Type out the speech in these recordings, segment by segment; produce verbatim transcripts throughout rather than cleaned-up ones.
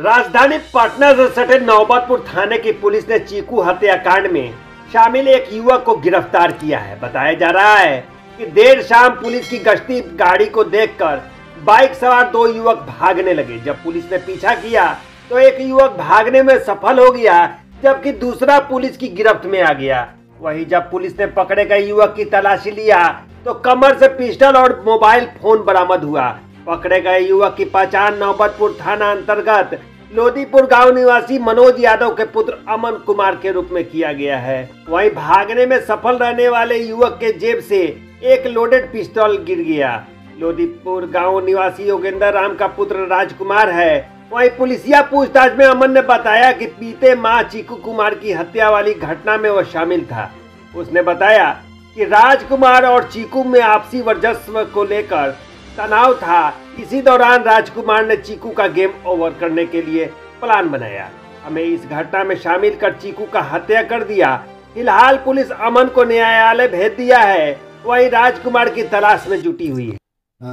राजधानी पटना से सटे नौबतपुर थाने की पुलिस ने चीकू हत्याकांड में शामिल एक युवक को गिरफ्तार किया है। बताया जा रहा है कि देर शाम पुलिस की गश्ती गाड़ी को देखकर बाइक सवार दो युवक भागने लगे। जब पुलिस ने पीछा किया तो एक युवक भागने में सफल हो गया, जबकि दूसरा पुलिस की गिरफ्त में आ गया। वहीं जब पुलिस ने पकड़े गए युवक की तलाशी लिया तो कमर से पिस्टल और मोबाइल फोन बरामद हुआ। पकड़े गए युवक की पहचान नौबतपुर थाना अंतर्गत लोदीपुर गांव निवासी मनोज यादव के पुत्र अमन कुमार के रूप में किया गया है। वहीं भागने में सफल रहने वाले युवक के जेब से एक लोडेड पिस्तौल गिर गया। लोदीपुर गांव निवासी योगेंद्र राम का पुत्र राजकुमार है। वहीं पुलिसिया पूछताछ में अमन ने बताया कि बीते माह चीकू कुमार की हत्या वाली घटना में वह शामिल था। उसने बताया कि राजकुमार और चीकू में आपसी वर्चस्व को लेकर तनाव था। इसी दौरान राजकुमार ने चीकू का गेम ओवर करने के लिए प्लान बनाया। हमें इस घटना में शामिल कर चीकू का हत्या कर दिया। फिलहाल पुलिस अमन को न्यायालय भेज दिया है। वहीं राजकुमार की तलाश में जुटी हुई है। आ,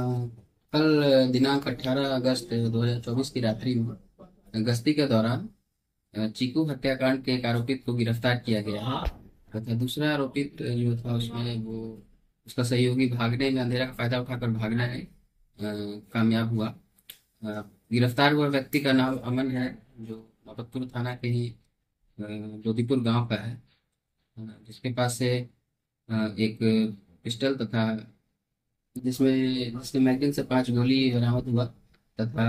कल दिनांक अठारह अगस्त दो हज़ार चौबीस की रात्रि में गश्ती के दौरान चीकू हत्याकांड के एक आरोपित को गिरफ्तार किया गया है तथा दूसरा आरोपित जो था उसमें वो उसका सहयोगी भागने में अंधेरा का फायदा उठाकर भागने में कामयाब हुआ। आ, गिरफ्तार हुआ व्यक्ति का नाम अमन है, जो नौबतपुर थाना के ही लोदीपुर गांव का है, जिसके पास से एक पिस्टल तथा जिसमें जिसके मैगजीन से पांच गोली बरामद हुआ तथा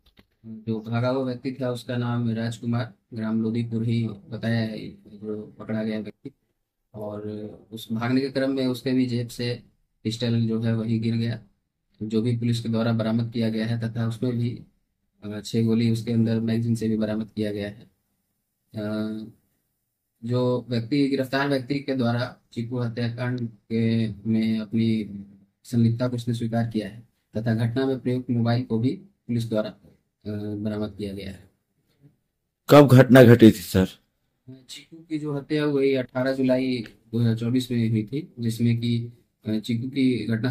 जो भागा हुआ व्यक्ति था उसका नाम राजकुमार ग्राम लोदीपुर ही बताया है, जो पकड़ा गया व्यक्ति। और उस भागने के क्रम में उसके भी जेब से पिस्टल जो है वही गिर गया, जो भी पुलिस के द्वारा बरामद किया गया है तथा उसमें भी छः गोली उसके अंदर मैगजीन से भी बरामद किया गया है। जो व्यक्ति गिरफ्तार व्यक्ति के द्वारा चीकू हत्याकांड के में अपनी संलिप्तता को उसने स्वीकार किया है तथा घटना में प्रयुक्त मोबाइल को भी पुलिस द्वारा बरामद किया गया है। कब घटना घटी थी सर? चीकू की जो हत्या हुई अठारह जुलाई दो हज़ार चौबीस में हुई थी, जिसमें कि चीकू की घटना